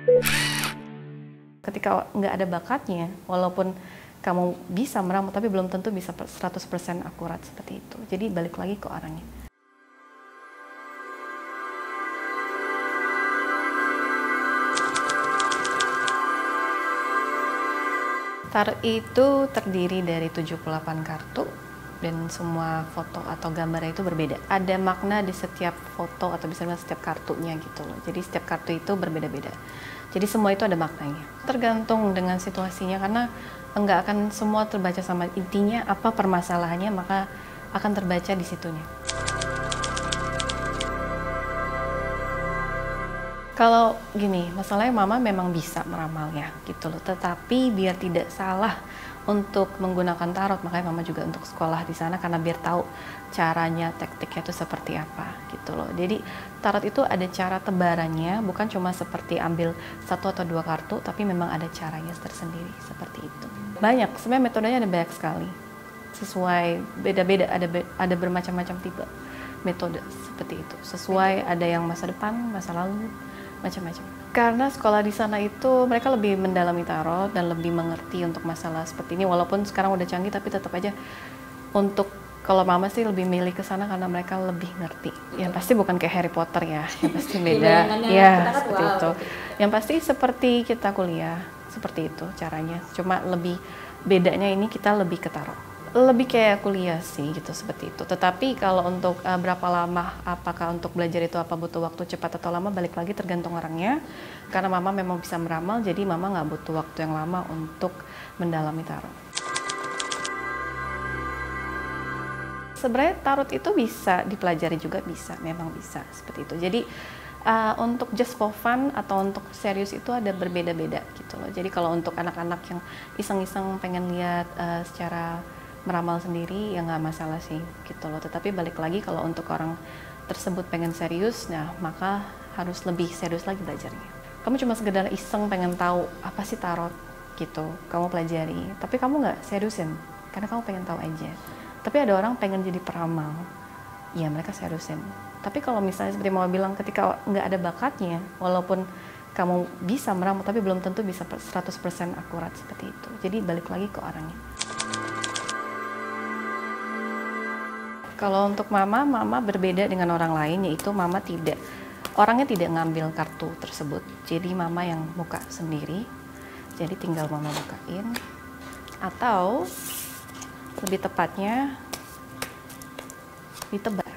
Ketika nggak ada bakatnya, walaupun kamu bisa meramal, tapi belum tentu bisa 100% akurat seperti itu. Jadi balik lagi ke orangnya. Tarot itu terdiri dari 78 kartu dan semua foto atau gambarnya itu berbeda. Ada makna di setiap foto atau bisa bilang setiap kartunya gitu loh. Jadi setiap kartu itu berbeda-beda. Jadi semua itu ada maknanya. Tergantung dengan situasinya karena enggak akan semua terbaca sama, intinya apa permasalahannya maka akan terbaca di situnya. Kalau gini, masalahnya mama memang bisa meramalnya gitu loh, tetapi biar tidak salah untuk menggunakan tarot, makanya mama juga untuk sekolah di sana karena biar tahu caranya, tekniknya itu seperti apa gitu loh. Jadi tarot itu ada cara tebarannya, bukan cuma seperti ambil satu atau dua kartu, tapi memang ada caranya tersendiri seperti itu. Banyak, sebenarnya metodenya ada banyak sekali, sesuai beda-beda, ada bermacam-macam tipe metode seperti itu, sesuai ada yang masa depan, masa lalu, macam-macam. Karena sekolah di sana itu mereka lebih mendalami tarot dan lebih mengerti untuk masalah seperti ini. Walaupun sekarang udah canggih, tapi tetap aja untuk kalau mama sih lebih milih ke sana karena mereka lebih ngerti. Yang pasti bukan kayak Harry Potter ya, yang pasti beda. Ya, seperti itu. Yang pasti seperti kita kuliah, seperti itu caranya. Cuma lebih bedanya ini kita lebih ke tarot. Lebih kayak kuliah sih gitu, seperti itu. Tetapi kalau untuk berapa lama, apakah untuk belajar itu apa butuh waktu cepat atau lama, balik lagi tergantung orangnya. Karena mama memang bisa meramal, jadi mama nggak butuh waktu yang lama untuk mendalami tarot. Sebenarnya tarot itu bisa dipelajari juga, bisa, memang bisa seperti itu. Jadi untuk just for fun atau untuk serius itu ada berbeda-beda gitu loh. Jadi kalau untuk anak-anak yang iseng-iseng pengen lihat secara meramal sendiri ya nggak masalah sih gitu loh. Tetapi balik lagi kalau untuk orang tersebut pengen serius, nah maka harus lebih serius lagi belajarnya. Kamu cuma sekedar iseng pengen tahu apa sih tarot gitu, kamu pelajari, tapi kamu nggak seriusin karena kamu pengen tahu aja. Tapi ada orang pengen jadi peramal, ya mereka seriusin. Tapi kalau misalnya seperti Mama bilang, ketika nggak ada bakatnya, walaupun kamu bisa meramal, tapi belum tentu bisa 100% akurat seperti itu. Jadi balik lagi ke orangnya. Kalau untuk mama berbeda dengan orang lain, yaitu orangnya tidak ngambil kartu tersebut. Jadi mama yang buka sendiri, jadi tinggal mama bukain. Atau lebih tepatnya ditebar.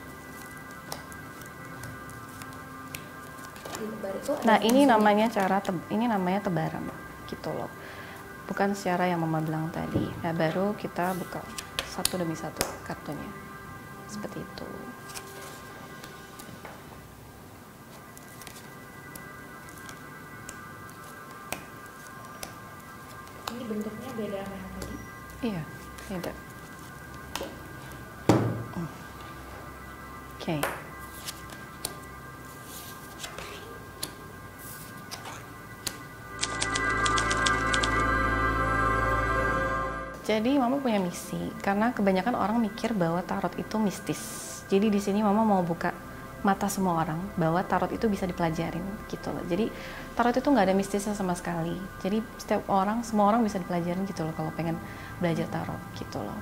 Nah ini namanya tebaran gitu loh. Bukan secara yang mama bilang tadi. Nah baru kita buka satu demi satu kartunya. Seperti itu. Ini bentuknya beda sama yang tadi? Iya, beda. Oke. Jadi mama punya misi, karena kebanyakan orang mikir bahwa tarot itu mistis. Jadi di sini mama mau buka mata semua orang bahwa tarot itu bisa dipelajarin gitu loh. Jadi tarot itu nggak ada mistisnya sama sekali. Jadi semua orang bisa dipelajarin gitu loh kalau pengen belajar tarot gitu loh.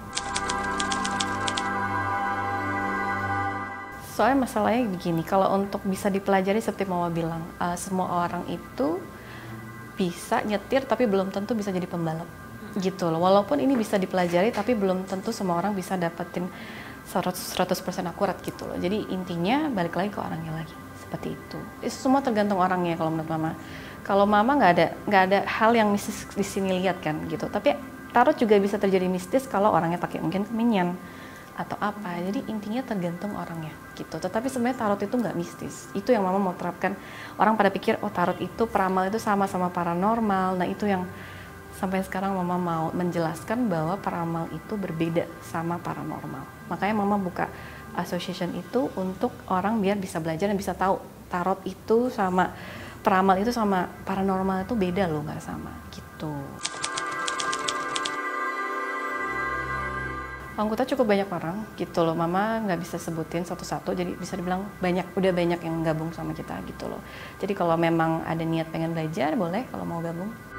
Soalnya masalahnya begini, kalau untuk bisa dipelajari seperti mama bilang, semua orang itu bisa nyetir tapi belum tentu bisa jadi pembalap. Gitu loh, walaupun ini bisa dipelajari tapi belum tentu semua orang bisa dapetin 100% akurat gitu loh. Jadi intinya balik lagi ke orangnya lagi, seperti itu. Semua tergantung orangnya kalau menurut mama. Kalau mama nggak ada hal yang mistis di sini lihat kan gitu. Tapi tarot juga bisa terjadi mistis kalau orangnya pakai mungkin kemenyan atau apa. Jadi intinya tergantung orangnya gitu. Tetapi sebenarnya tarot itu nggak mistis. Itu yang mama mau terapkan. Orang pada pikir oh tarot itu peramal itu sama-sama paranormal. Nah itu yang sampai sekarang mama mau menjelaskan bahwa peramal itu berbeda sama paranormal. Makanya mama buka association itu untuk orang biar bisa belajar dan bisa tahu tarot itu sama peramal itu sama paranormal itu beda loh, nggak sama gitu. Anggota cukup banyak orang gitu loh, Mama nggak bisa sebutin satu-satu, jadi bisa dibilang banyak, udah banyak yang gabung sama kita gitu loh. Jadi kalau memang ada niat pengen belajar, boleh kalau mau gabung.